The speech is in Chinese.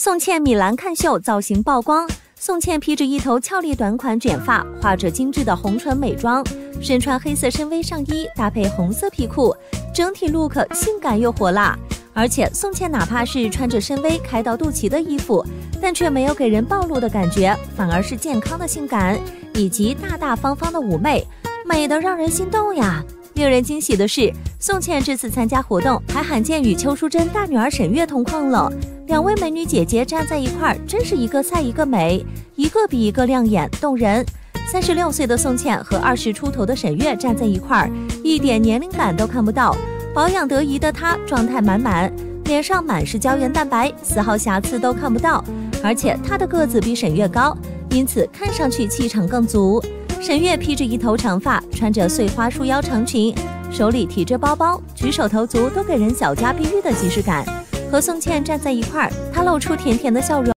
宋茜米兰看秀造型曝光，宋茜披着一头俏丽短款卷发，画着精致的红唇美妆，身穿黑色深 V 上衣搭配红色皮裤，整体 look 性感又火辣。而且宋茜哪怕是穿着深 V 开到肚脐的衣服，但却没有给人暴露的感觉，反而是健康的性感以及大大方方的妩媚，美得让人心动呀！令人惊喜的是，宋茜这次参加活动还罕见与邱淑贞大女儿沈月同框了。两位美女姐姐站在一块儿，真是一个赛一个美，一个比一个亮眼动人。36岁的宋茜和20出头的沈月站在一块儿，一点年龄感都看不到。保养得宜的她状态满满，脸上满是胶原蛋白，丝毫瑕疵都看不到。而且她的个子比沈月高，因此看上去气场更足。沈月披着一头长发，穿着碎花束腰长裙，手里提着包包，举手投足都给人小家碧玉的即视感。和宋茜站在一块儿，她露出甜甜的笑容。